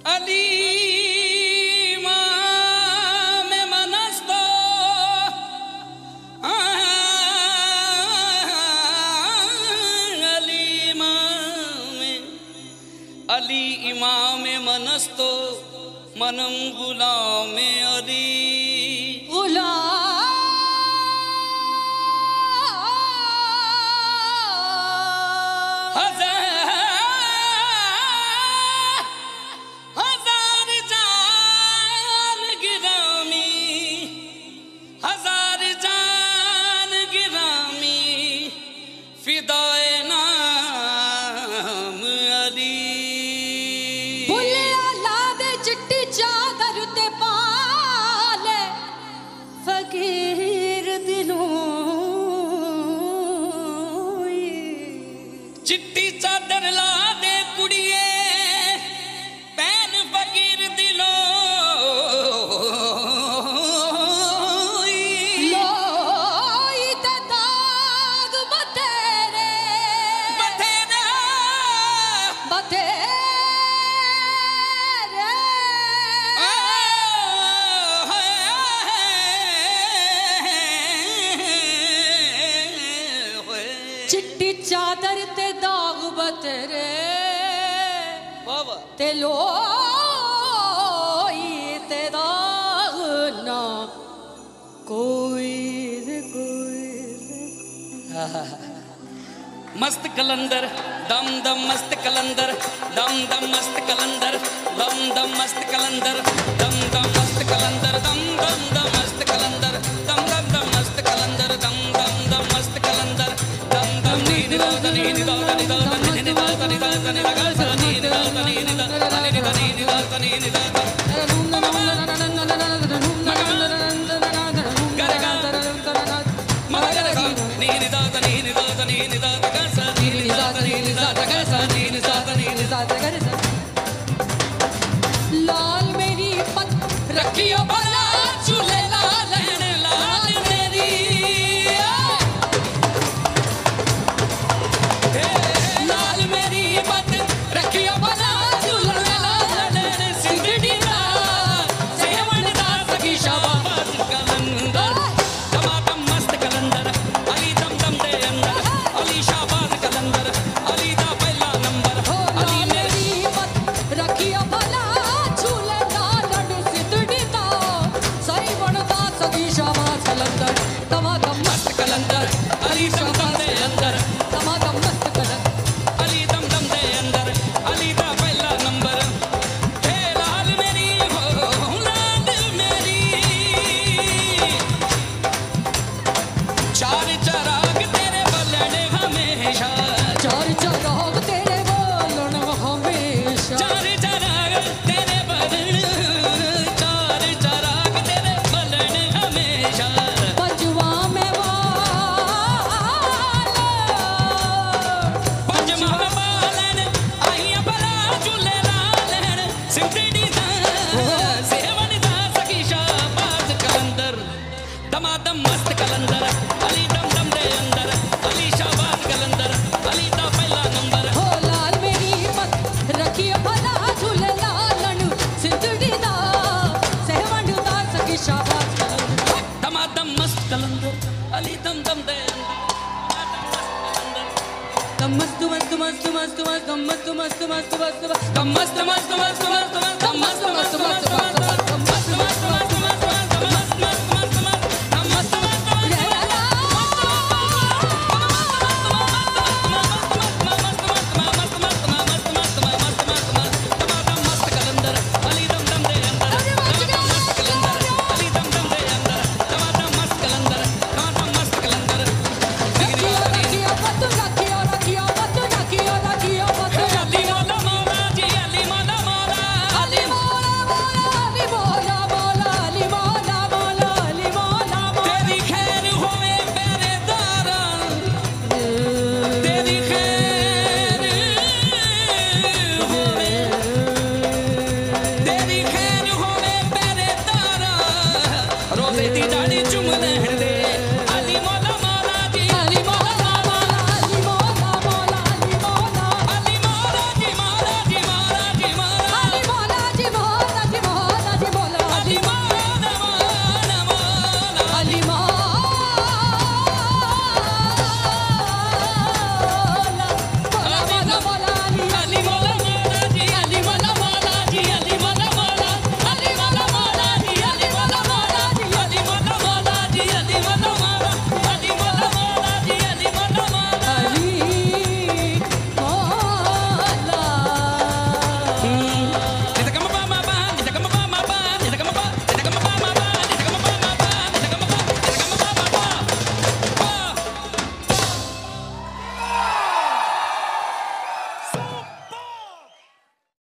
अली में मनस्तो अली इमाम मनस्तो मनम गुलाम अली चिट्टी चादर ला दे कुड़िए पैन फकीर दिलो लोई ते दाग बतेरे बतेरे बतेरे चिट्टी चादर ते दाग बतेरे ते लोई ते दाग ना कोई मस्त कलंदर दम दम मस्त कलंदर दम दम मस्त कलंदर दम दम मस्त कलंदर दम दम मस्त कलंदर दम दम दम मस्त कलंदर दम दम दम मस्त कलंदर दम दम दम मस्त कलंदर दम दम नी नी दा नी नी दा नी दा नी नी दा नी दा नी दा गा नी नी दा नी नी दा नी नी दा नी नी दा नी नी दा लाल मेरी पत रखियो भला झूले लाल लाल मेरी लाल मेरी पत रखियो भला झूले लाल सिंधड़ी दा सेवन दा सखी शाबाश कलंदर टमाटम मस्त कलंदर अली दम दम दे अंदर अली शाबाश कलंदर अली दा पहला नंबर अली मेरी पत रखियो भला झूले लाल सिंधड़ी दा सेवन दा सखी शाबाश कलंदर टमाटम मस्त कलंदर अली दम दम दे अंदर टमाटम मस्त कलंदर अली दम दम दे अंदर अली दा पहला नंबर हे लाल मेरी हो लाल मेरी चार चराग तेरे बलने हमेशा चार चराग तेरे बलने हमेशा चार चराग तेरे बलने चार चराग तेरे बलने हमेशा पंजवा में पंजवा बालन आइया भला झूले लालन सिंधड़ी दा सेवन दा सखी शाबाश कलंदर दमादम मस्त कलंदर अली दम दम दे अंदर अली शाबाश कलंदर अली दा पहला नंबर हो लाल मेरी पत रखियो भला झूले लालन सिंधड़ी दा सेवन दा सखी शाबाश कलंदर दमादम मस्त कलंदर अली दम दम दे अंदर मस्त मस्त मस्त मस्त मस्त मस्त मस्त मस्त मस्त मस्त मस्त